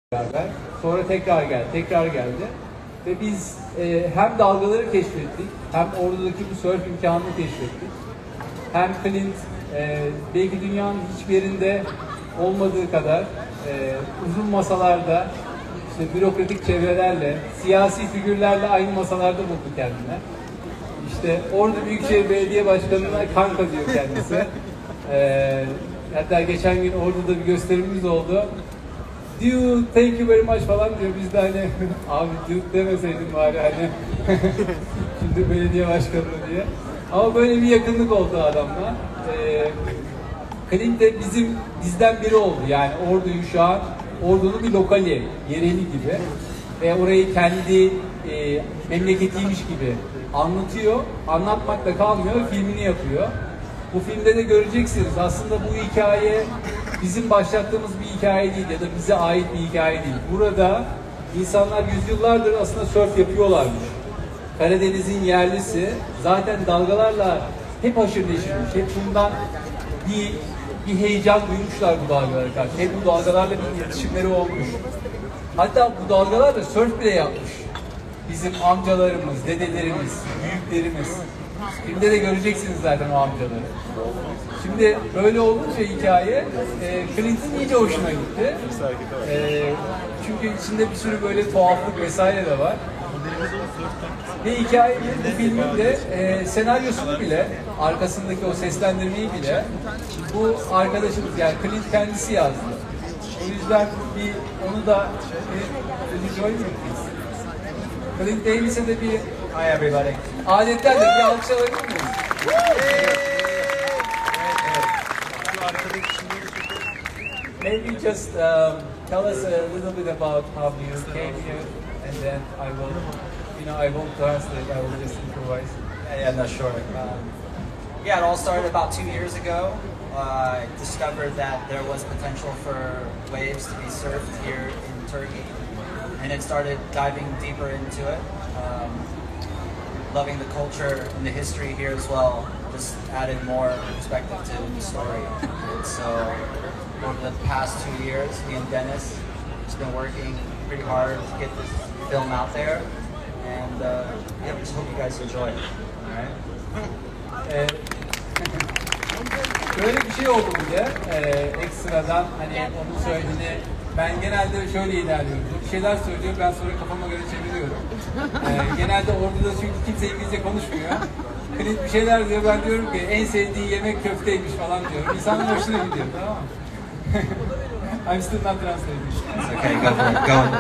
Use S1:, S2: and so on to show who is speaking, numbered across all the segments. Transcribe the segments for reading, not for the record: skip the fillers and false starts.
S1: beraber. Sonra tekrar geldi. Ve biz hem dalgaları keşfettik, hem oradaki bu surf imkanını keşfettik. Hem Clint belki dünyanın hiçbir yerinde olmadığı kadar uzun masalarda, işte bürokratik çevrelerle, siyasi figürlerle aynı masalarda buldu kendine. İşte orada Büyükşehir Belediye Başkanı'na kanka diyor kendisi. Hatta geçen gün orada da bir gösterimimiz oldu. Dude, thank you very much falan diyor. Biz de hani abi dude demeseydin bari hani şimdi belediye başkanı diye. Ama böyle bir yakınlık oldu adamla. Clint de bizden biri oldu. Yani Ordu'yu şu an Ordu'nun bir lokali, yereli gibi. Ve orayı kendi memleketiymiş gibi anlatıyor. Anlatmakla kalmıyor, filmini yapıyor. Bu filmde de göreceksiniz. Aslında bu hikaye bizim başlattığımız bir hikaye değil ya da bize ait bir hikaye değil. Burada insanlar yüzyıllardır aslında surf yapıyorlarmış. Karadeniz'in yerlisi zaten dalgalarla hep haşır neşirmiş. Hep bundan bir heyecan duymuşlar bu dalgalara karşı. Hep bu dalgalarla bir iletişimleri olmuş. Hatta bu dalgalarla surf bile yapmış. Bizim amcalarımız, dedelerimiz, büyüklerimiz. Filmde de göreceksiniz zaten o amcaları. Şimdi böyle olunca hikaye, Clint'in iyice hoşuna gitti. Çünkü içinde bir sürü böyle tuhaflık vesaire de var. Ve hikayenin, bu filmin de senaryosunu bile, arkasındaki o seslendirmeyi bile bu arkadaşımız yani Clint kendisi yazdı. O yüzden onu da Clint Davis'e de bir adetten de bir alkış alabilir miyiz? Maybe just tell us a little bit about how you came here, and then I won't translate. I will just improvise.
S2: Yeah, no, sure. Yeah, it all started about 2 years ago. I discovered that there was potential for waves to be surfed here in Turkey, and it started diving deeper into it. Loving the culture and the history here as well, just added more perspective to the story. And so over the past 2 years, me and Dennis have been working pretty hard to get this film out there, and yeah, we just hope you guys enjoy it. All right?
S1: Böyle bir şey oldu bir de ekstradan hani onun söylediğini ben genelde şöyle ilerliyorum. Bir şeyler söylüyor, ben sonra kafama göre çeviriyorum. Genelde orada çünkü kimse İngilizce konuşmuyor. Clint bir şeyler diyor, ben diyorum ki en sevdiği yemek köfteymiş falan diyorum. İnsanın hoşuna gidiyor, tamam mı? I'm still not translating.
S2: Okay, go for it, go.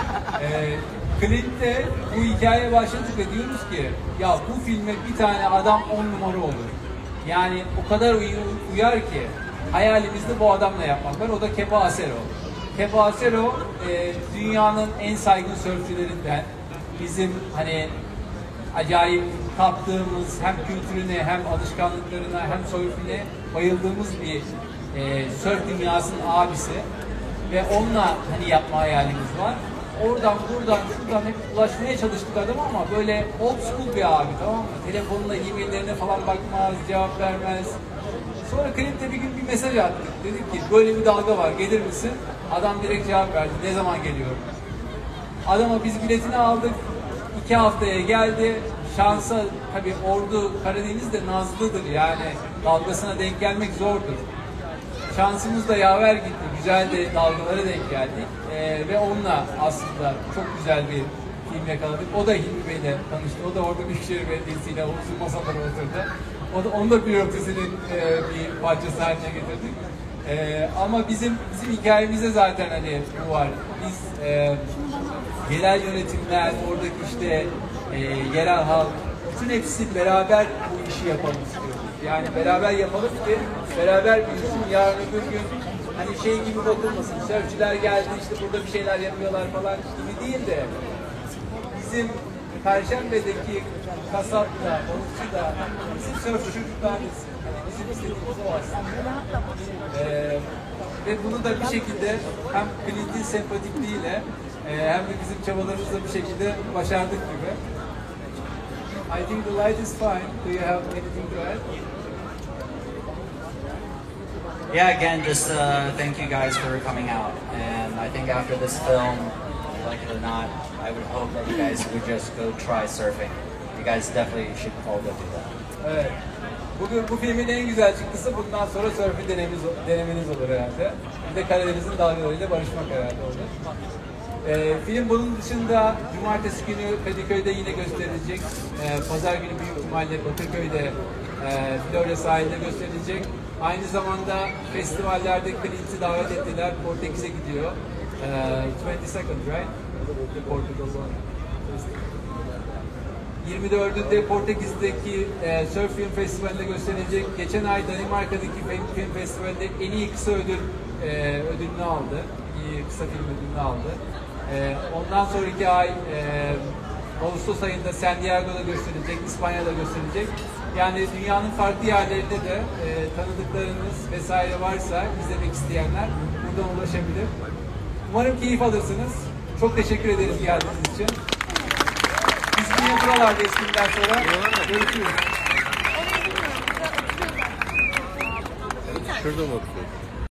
S1: Clint'te bu hikayeye başladık ve diyoruz ki ya bu filme bir tane adam 10 numara olur. Yani o kadar uyar ki hayalimizde bu adamla yapmak var. O da Kepa Asero. Kepa Asero dünyanın en saygın sörfçülerinden. Bizim hani acayip kaptığımız hem kültürüne hem alışkanlıklarına hem sörfüne bayıldığımız bir sörf dünyasının abisi. Ve onunla hani yapma hayalimiz var. Oradan buradan şuradan hep ulaşmaya çalıştık adama ama böyle old school bir abi, tamam mı? Telefonuna, e-maillerine falan bakmaz, cevap vermez. Sonra Clint'e bir gün bir mesaj attık. Dedik ki böyle bir dalga var, gelir misin? Adam direkt cevap verdi. Ne zaman geliyorum? Adama biz biletini aldık. 2 haftaya geldi. Şansa tabii Ordu, Karadeniz'de nazlıdır yani dalgasına denk gelmek zordur. Şansımız da yaver gitti. Güzel de dalgalara denk geldik. Ve onunla aslında çok güzel bir film yakaladık. O da Hilmi Bey'le tanıştı. O da orada Büyükşehir Belediyesi'yle uzun masalara oturdu. Onu da bürokrasinin bir parçası haline getirdik. Ama bizim hikayemizde zaten hani bu var. Biz yerel yönetimler, oradaki işte yerel halk, bütün hepsi beraber bu işi yapalım istiyoruz. Yani beraber yapalım ki beraber büyüsün, yarın öbür gün hani şey gibi bakılmasın, sörfçüler geldi işte burada bir şeyler yapıyorlar falan gibi değil de bizim Perşembe'deki kasap da, balıkçı da bizim sörfçü çocuklarımız, yani bizim istediğimiz o aslında. Ve bunu da bir şekilde hem Clint'in sempatikliğiyle hem de bizim çabalarımızla bir şekilde başardık gibi. I think the light is fine. Do you have anything to add?
S2: Yeah, again, just thank you guys for coming out, and I think after this film, like it or not, I would hope that you guys would just go try surfing. You guys definitely should all go do that.
S1: Evet. Bugün bu filmin en güzel çıktısı bundan sonra sörfü denemeniz olur herhalde. Bir de Karadeniz'in dalgalarıyla barışmak herhalde olur. Film bunun dışında cumartesi günü Kadıköy'de yine gösterilecek. Pazar günü büyük ihtimalle Bakırköy'de Florya sahilde gösterilecek. Aynı zamanda festivallerde Clint'i davet ettiler. Portekiz'e gidiyor. 22nd, right? The Portugal one. 24'ünde Portekiz'deki Surf Film Festivali'nde gösterilecek. Geçen ay Danimarka'daki film festivalinde en iyi kısa ödülünü aldı. İyi kısa film ödülünü aldı. Ondan sonraki ay Ağustos ayında San Diego'da gösterilecek, İspanya'da gösterilecek. Yani dünyanın farklı yerlerinde de tanıdıklarınız vesaire varsa izlemek isteyenler buradan ulaşabilir. Umarım keyif alırsınız. Çok teşekkür ederiz geldiğiniz için. Biz yine buralardayız filmden sonra. Görüşürüz.
S3: Şurada mı oturuyorsun?